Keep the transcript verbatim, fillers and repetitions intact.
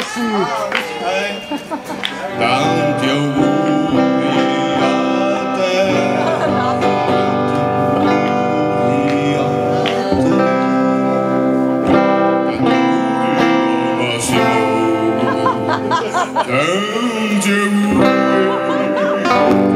是。 当就无比啊的，当就无比。